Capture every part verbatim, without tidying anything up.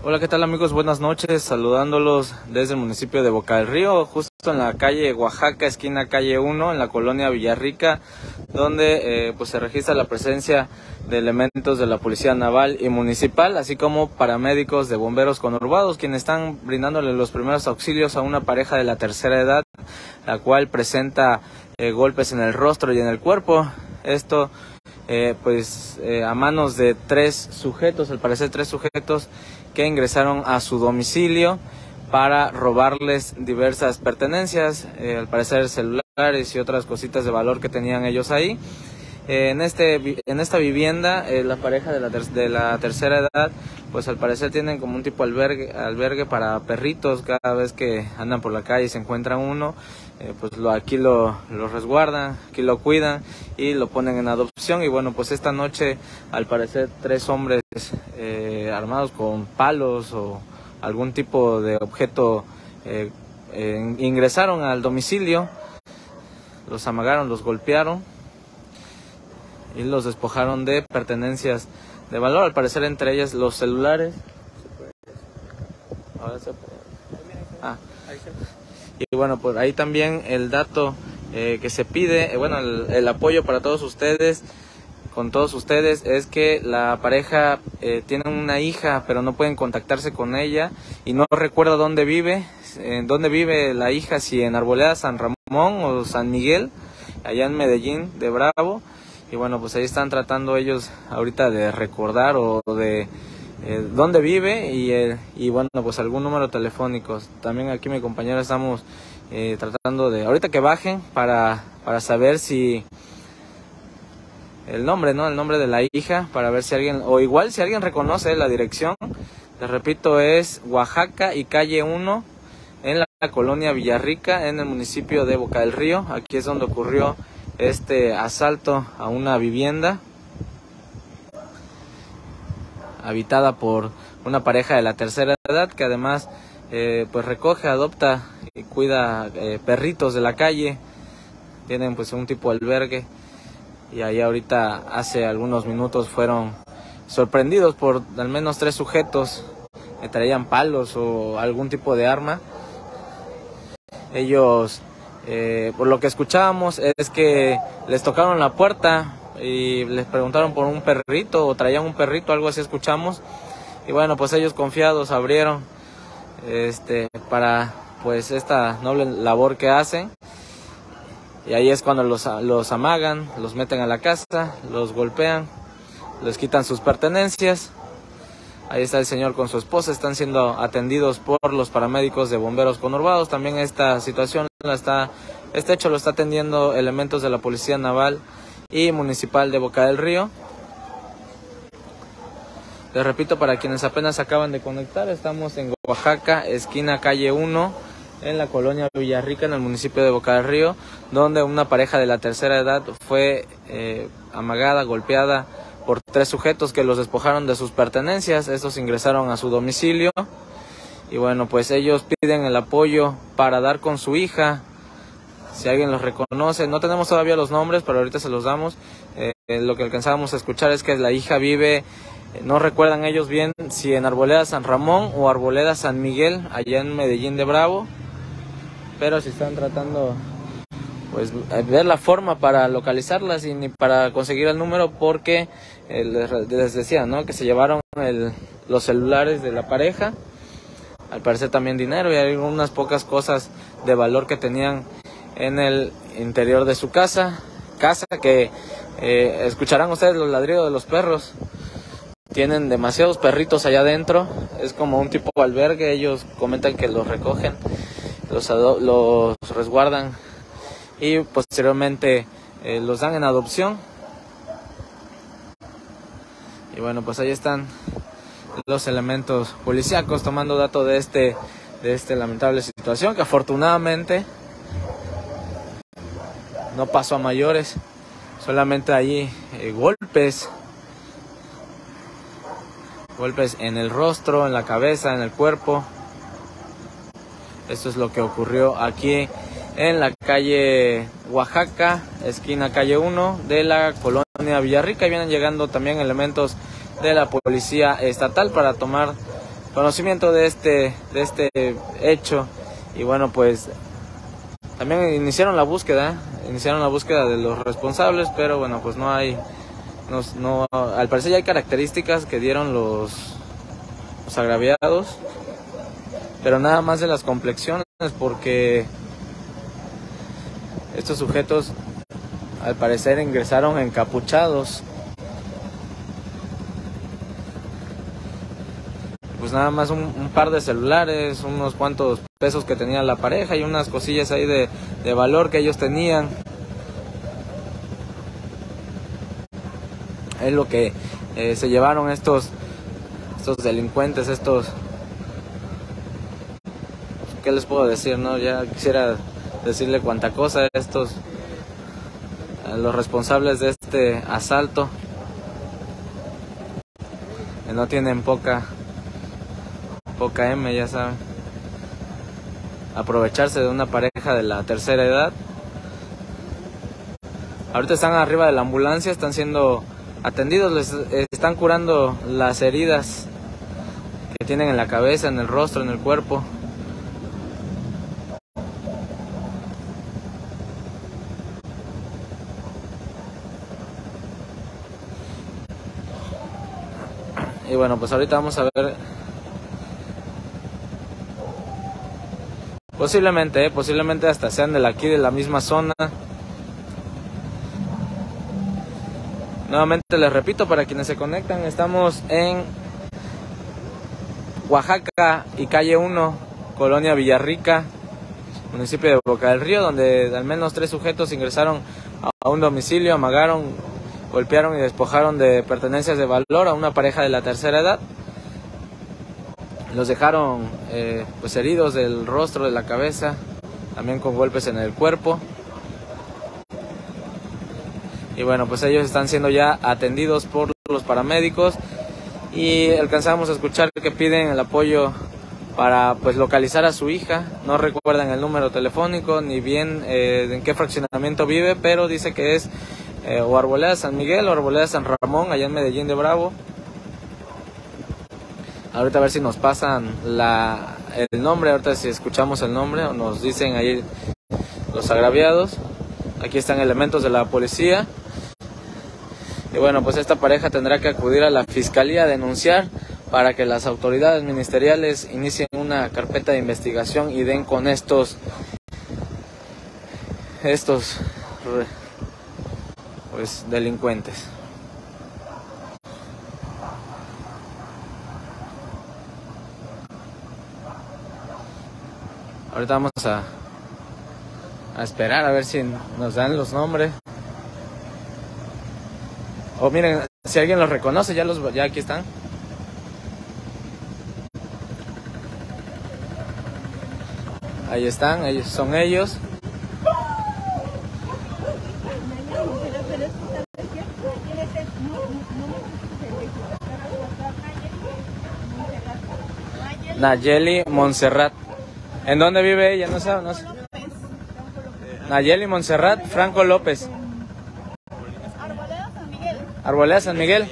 Hola, ¿qué tal amigos? Buenas noches, saludándolos desde el municipio de Boca del Río, justo en la calle Oaxaca, esquina calle uno, en la colonia Villarrica, donde eh, pues se registra la presencia de elementos de la Policía Naval y Municipal, así como paramédicos de bomberos conurbados, quienes están brindándole los primeros auxilios a una pareja de la tercera edad, la cual presenta eh, golpes en el rostro y en el cuerpo. Esto eh, pues eh, a manos de tres sujetos, al parecer tres sujetos, que ingresaron a su domicilio para robarles diversas pertenencias, eh, al parecer celulares y otras cositas de valor que tenían ellos ahí. Eh, en este en esta vivienda, eh, la pareja de la, ter de la tercera edad, pues al parecer tienen como un tipo albergue, albergue para perritos. Cada vez que andan por la calle y se encuentran uno, eh, pues lo, aquí lo, lo resguardan, aquí lo cuidan y lo ponen en adopción. Y bueno, pues esta noche al parecer tres hombres eh, armados con palos o algún tipo de objeto eh, eh, ingresaron al domicilio, los amagaron, los golpearon y los despojaron de pertenencias de valor, al parecer entre ellas los celulares. Ahora se puede. Ah. Y bueno, pues ahí también el dato eh, que se pide, eh, bueno, el, el apoyo para todos ustedes, con todos ustedes, es que la pareja eh, tiene una hija, pero no pueden contactarse con ella y no recuerda dónde vive, en dónde vive la hija, si en Arboleda San Ramón o San Miguel, allá en Medellín de Bravo. Y bueno, pues ahí están tratando ellos ahorita de recordar o de eh, dónde vive y, eh, y bueno, pues algún número telefónico. También aquí mi compañera estamos eh, tratando de, ahorita que bajen, para, para saber si el nombre, ¿no? El nombre de la hija, para ver si alguien, o igual si alguien reconoce la dirección. Les repito, es Oaxaca y calle uno, en la colonia Villarrica, en el municipio de Boca del Río. Aquí es donde ocurrió este asalto a una vivienda habitada por una pareja de la tercera edad, que además eh, pues recoge, adopta y cuida eh, perritos de la calle. Tienen pues un tipo de albergue, y ahí ahorita hace algunos minutos fueron sorprendidos por al menos tres sujetos que traían palos o algún tipo de arma. Ellos Eh, por lo que escuchábamos es que les tocaron la puerta y les preguntaron por un perrito, o traían un perrito, algo así escuchamos. Y bueno, pues ellos confiados abrieron este para pues esta noble labor que hacen. Y ahí es cuando los, los amagan, los meten a la casa, los golpean, les quitan sus pertenencias. Ahí está el señor con su esposa, están siendo atendidos por los paramédicos de bomberos conurbados. También esta situación, la está, este hecho lo está atendiendo elementos de la Policía Naval y Municipal de Boca del Río. Les repito, para quienes apenas acaban de conectar, estamos en Oaxaca, esquina calle uno, en la colonia Villarrica, en el municipio de Boca del Río, donde una pareja de la tercera edad fue eh, amagada, golpeada por tres sujetos que los despojaron de sus pertenencias. Estos ingresaron a su domicilio y bueno, pues ellos piden el apoyo para dar con su hija, si alguien los reconoce. No tenemos todavía los nombres, pero ahorita se los damos. Eh, lo que alcanzábamos a escuchar es que la hija vive, eh, no recuerdan ellos bien si en Arboleda San Ramón o Arboleda San Miguel, allá en Medellín de Bravo, pero si están tratando pues ver la forma para localizarlas y ni para conseguir el número, porque eh, les, les decía, ¿no?, que se llevaron el, los celulares de la pareja, al parecer también dinero y algunas pocas cosas de valor que tenían en el interior de su casa, casa que eh, escucharán ustedes los ladridos de los perros. Tienen demasiados perritos allá adentro, es como un tipo de albergue. Ellos comentan que los recogen, los, los resguardan y posteriormente eh, los dan en adopción. Y bueno, pues ahí están los elementos policíacos tomando dato de este de este lamentable situación, que afortunadamente no pasó a mayores, solamente allí eh, golpes golpes en el rostro, en la cabeza, en el cuerpo. Esto es lo que ocurrió aquí en la calle Oaxaca, esquina calle uno de la colonia Villarrica. Y vienen llegando también elementos de la policía estatal para tomar conocimiento de este, de este hecho. Y bueno, pues también iniciaron la búsqueda, iniciaron la búsqueda de los responsables, pero bueno, pues no hay, no, no, al parecer ya hay características que dieron los, los agraviados, pero nada más de las complexiones, porque estos sujetos al parecer ingresaron encapuchados. Pues nada más un, un par de celulares, unos cuantos pesos que tenía la pareja y unas cosillas ahí de, de valor que ellos tenían. Es lo que eh, se llevaron estos, estos delincuentes, estos... ¿Qué les puedo decir, no? Ya quisiera decirle cuánta cosa a estos, a los responsables de este asalto, que no tienen poca... poca M, ya saben, aprovecharse de una pareja de la tercera edad. Ahorita están arriba de la ambulancia, están siendo atendidos, les están curando las heridas que tienen en la cabeza, en el rostro, en el cuerpo. Y bueno, pues ahorita vamos a ver. Posiblemente, eh, posiblemente hasta sean de aquí, de la misma zona. Nuevamente les repito, para quienes se conectan, estamos en Oaxaca y calle uno, Colonia Villarrica, municipio de Boca del Río, donde al menos tres sujetos ingresaron a un domicilio, amagaron, golpearon y despojaron de pertenencias de valor a una pareja de la tercera edad. Los dejaron eh, pues heridos del rostro, de la cabeza, también con golpes en el cuerpo. Y bueno, pues ellos están siendo ya atendidos por los paramédicos y alcanzamos a escuchar que piden el apoyo para pues localizar a su hija. No recuerdan el número telefónico ni bien eh, en qué fraccionamiento vive, pero dice que es eh, o Arboleda San Miguel o Arboleda San Ramón, allá en Medellín de Bravo. Ahorita a ver si nos pasan la, el nombre, ahorita si escuchamos el nombre o nos dicen ahí los agraviados. Aquí están elementos de la policía. Y bueno, pues esta pareja tendrá que acudir a la fiscalía a denunciar para que las autoridades ministeriales inicien una carpeta de investigación y den con estos, estos pues delincuentes. Ahorita vamos a, a esperar a ver si nos dan los nombres. O miren, si alguien los reconoce, ya los ya aquí están. Ahí están, ellos son ellos. Nayeli Montserrat. ¿En dónde vive ella? No sabe, no sé. Nayeli Montserrat Franco López. Arboleda San Miguel. Arboleda San Miguel.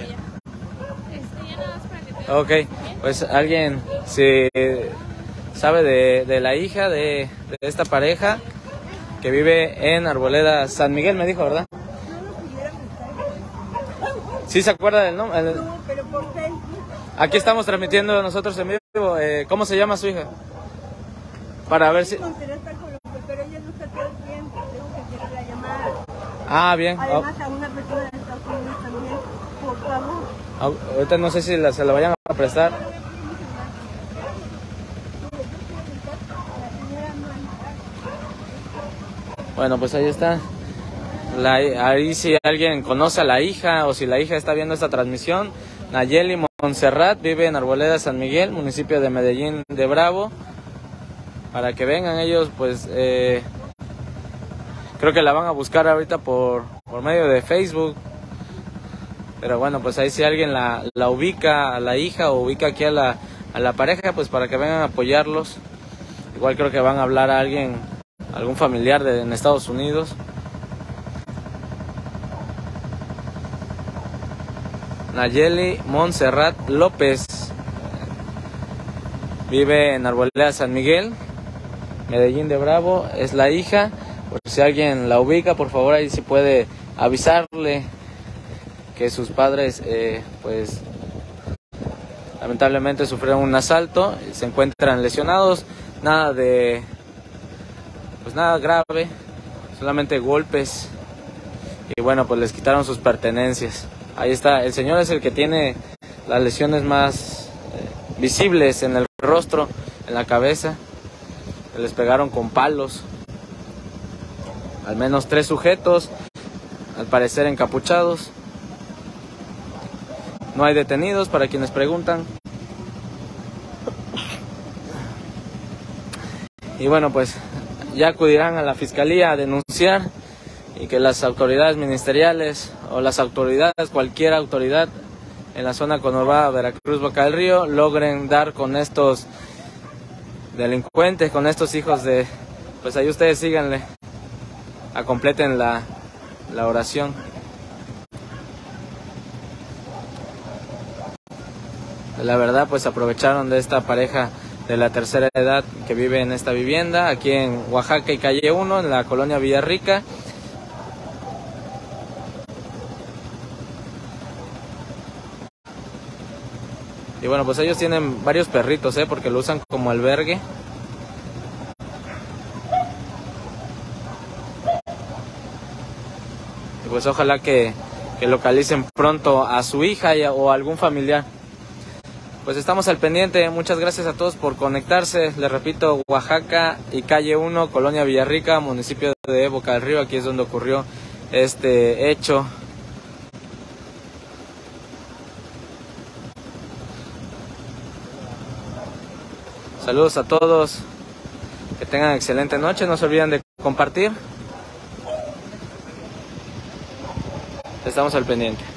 Ok, pues alguien si sabe de, de la hija de, de esta pareja que vive en Arboleda San Miguel, me dijo, ¿verdad? ¿Sí se acuerda del nombre? El... Aquí estamos transmitiendo nosotros en vivo. Eh, ¿Cómo se llama su hija? Para ver si... Ah, bien. Además, a una persona de Estados Unidos también, por favor. Ahorita no sé si la, se la vayan a prestar. Bueno, pues ahí está. La, ahí si alguien conoce a la hija o si la hija está viendo esta transmisión, Nayeli Montserrat vive en Arboleda San Miguel, municipio de Medellín de Bravo. Para que vengan ellos, pues eh, creo que la van a buscar ahorita por, por medio de Facebook. Pero bueno, pues ahí si alguien la, la ubica a la hija o ubica aquí a la, a la pareja, pues para que vengan a apoyarlos. Igual creo que van a hablar a alguien, algún familiar de, en Estados Unidos. Nayeli Montserrat López. vive en Arboleda San Miguel, Medellín de Bravo, es la hija. Por si alguien la ubica, por favor ahí sí puede avisarle que sus padres eh, pues lamentablemente sufrieron un asalto, se encuentran lesionados, nada de pues nada grave, solamente golpes, y bueno, pues les quitaron sus pertenencias. Ahí está, el señor es el que tiene las lesiones más eh, visibles en el rostro, en la cabeza. Les pegaron con palos. Al menos tres sujetos, al parecer encapuchados. No hay detenidos, para quienes preguntan. Y bueno, pues ya acudirán a la fiscalía a denunciar, y que las autoridades ministeriales o las autoridades, cualquier autoridad en la zona conurbada Veracruz, Boca del Río, logren dar con estos delincuentes, con estos hijos de... Pues ahí ustedes síganle, a completen la, la oración. La verdad, pues aprovecharon de esta pareja de la tercera edad que vive en esta vivienda, aquí en Oaxaca y calle uno, en la colonia Villarrica. Y bueno, pues ellos tienen varios perritos, ¿eh? Porque lo usan como albergue. Y pues ojalá que, que localicen pronto a su hija y a, o a algún familiar. Pues estamos al pendiente. Muchas gracias a todos por conectarse. Les repito, Oaxaca y calle uno, colonia Villarrica, municipio de Boca del Río. Aquí es donde ocurrió este hecho. Saludos a todos, que tengan excelente noche, no se olviden de compartir. Estamos al pendiente.